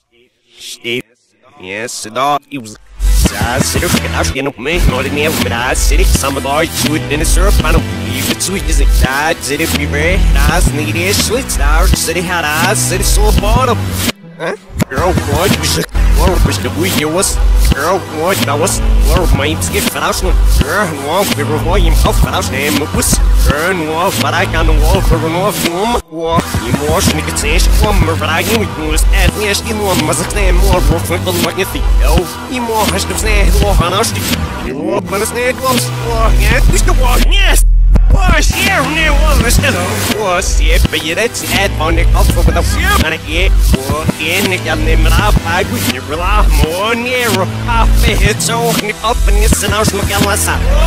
Steve. Yes, dog. He was. I said, I was getting me, more than ever, but I said it. Some of the sweet in the syrup, I don't even sweet as it died. Said if we read, I need it sweet. I said it had eyes, said it's so bottom. Huh? Girl, what was the world was the way you was? Girl, what I was? World might get fast. Girl, walk, we were going off, fast name was. Girl, walk, but I can't walk for an off woman. Walk, you more sneak it, say, but I knew it was at least in one was a claim more for the lucky thing. Oh, you more has to say, walk on us. You walk on a snake close. Walk, yeah, we still walk, yes. Was here near one still was here, but you let's add on the cup with a few and it was in the name of I would never laugh more near half it's all up and it's an house look at us.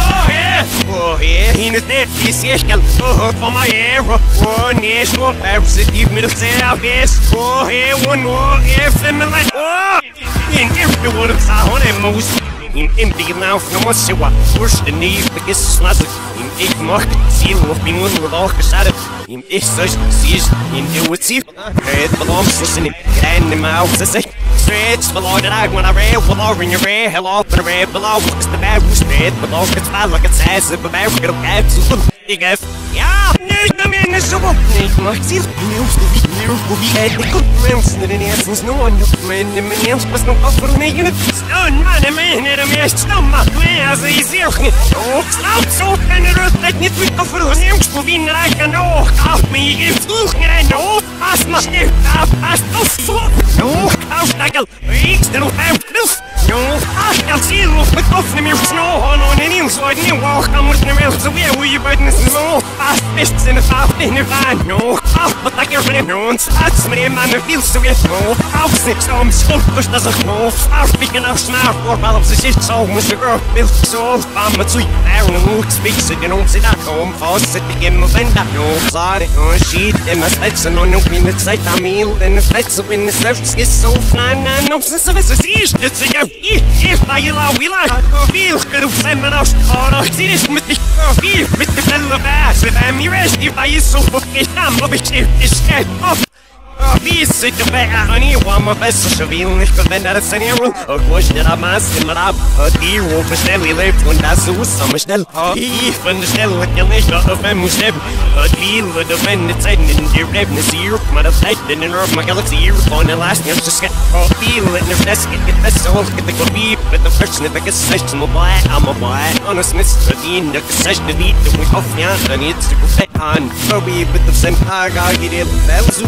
Oh, yeah, he is there, he's here, for my hair, oh, near, so perhaps it give me the say, I guess, oh, here, one more, if I'm like, oh, in every one of the most. Empty now from us, so what? Push the knees, because it's not in 8 market, seal of being one with all casada. In this such seas, in the woods, it belongs to listening, and the mouth, I say, stretch below the eye when I read, below in your red, hello, but I read below, because the bad was red, below it's bad like it says, but I get a bad to the guess. Yeah, there's the man is so up. Like, see, news will be at the good rounds, and in essence, no one knows when the man's was no offer making it. Stone, man, and a mess, stomach, as easy. Oh, stop, so and the road that need to go for the names will be like an oak. Off me, if you can know, past my step, past the foot. No, I'll tackle, weeks, little have this. No, I'll see you with off the mirror snow on any so I didn't walk on with the rails. So where were you business is all fast fists in the fast in the van? No, but I can't really know. That's me, man, it feels so yet. No, I'll sit some sculptors does it no. I'm speaking of smart for balance of shit. So, Mr. Girl, built so I'm a sweet. I don't know, speaks it, you don't see that home. Fast at the game of that. No, sorry, no, sheet in my stats and on no in the sight. I mean, then the fats when the surface is so fine. I know, since it's a if I allow we like feel good of seminars or see this with the feel with the fellow bass if I'm rest if I is so fucking I'm a bit is scared of wie sit the back honey one my best so will nicht verwenden das eine Rule was der Maß immer ab die Ruf schnell lebt und das so schnell ich von der Stelle kann nicht auf mein muss leben viel the when the time in the revenue here my light in the earth my galaxy here on the last year just get feel it in the get the soul get the be but the person that gets such to my I'm a boy honestness the the such the need that we off yeah I need to go back on so we with the same I get it so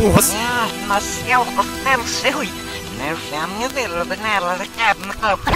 Mas eu não sei. Não chamo de ver a panela da carne.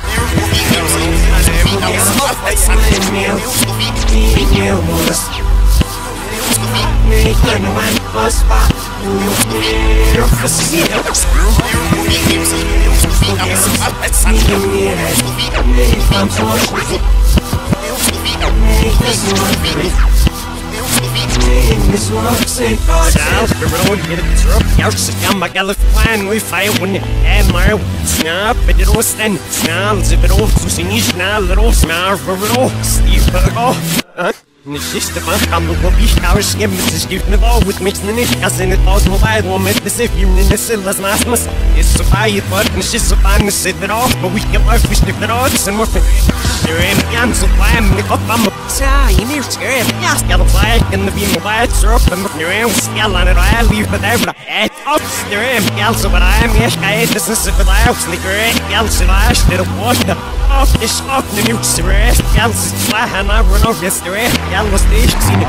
South the road, get it drop, yours again, my gal fine, we fire when you have my snap, but it all stand, snails, if it all to see, snarl, little snarl, for it all, Steve, huh? Nicht der Mann kann nur wie Chaos geben, es gibt mir auch mit mich nicht, als in der Tausend weit, wo mit der Siff, in der Sill, das Maßmas, ist so bei, ihr wollt nicht, ist so bei, es sind wir auch, aber ich geläuft, ich nicht mehr aus, und muss mir, you're in ganz so klein, mit Kopf am, ja, you need to get, ja, es kann gleich, in der Wien, wobei, zurück, und mit mir, es kann an der Reihe, lief mit der, ups, der Geld, so, aber I'm, ja, ich kann, das ist so vielleicht, nicht Geld, so, weiß, der Worte, auf, ich auf, ne Mut, so, Geld, so, klein, aber noch, jetzt, der Geld, was nicht, sie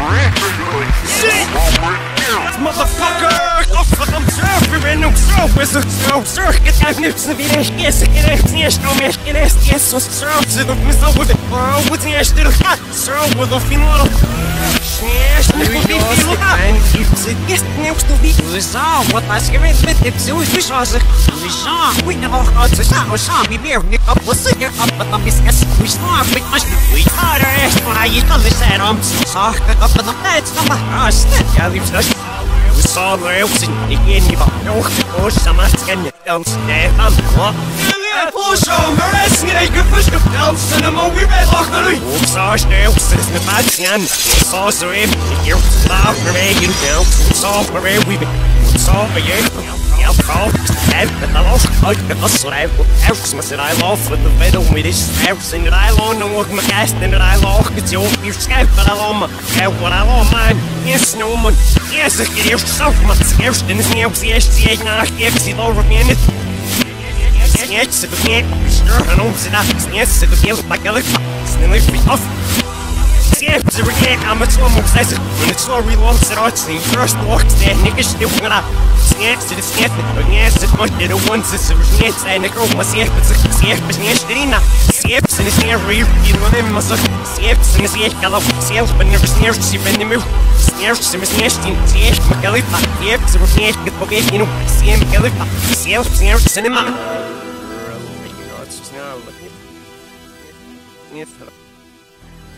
Motherfucker! Auf verdammt Surf, wir werden uns Surf, wir sind Surf, geht kein Nützen, wie ich gesse, gerecht, nicht, um mich gerecht, yes, was Surf, sind und mir so, wo sie nicht, der Kat, Surf, wo du final, nicht, wie viel, nein, sie ist nicht, wie du sagst, was das gewinnt mit dem so, ich weiß, we know how to sound, we never nick up, was in your up, but I'm just we start with my we harder, when I used to listen, I'm soft, up in the heads, I'm a rush, yeah, leaves us. We saw the else in the game, no, or some asking you don't stay, what? Push on, we're asking you to push the belts and the more we read off the lead. Oh, so still, since the bad scan, it's also him, you're loud for me, you know, it's all for me, we've been, it's all for you. I'll call. But I lost the slab. House, and I lost with the middle with this house. And I long no work my cast, and I lost it's your scout, but I long my what I long mine. Yes, no man. Yes, I get yourself my scarce, and it's now, yes, not yes, it's over me. Yes, it's the sure, I know, yes, it's the deal, like a little, snilly off. Yes, I'm a swim obsessive. When it's so reloads it out, and first walks there, niggas still gonna yes, to the skip, yes, it's much the ones that's yes, and the girl must yes, but yes, but yes, Dina, skips and it's near real, you know, them must skips and it's yes, hello, sales, but never snares, she been the move, snares, some is nesting, yes, McAllipa, yes, so we're yes, get okay, you know, see him, McAllipa, sales, snares, cinema.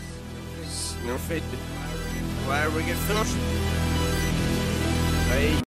No fit. Why are we get finished? Hey.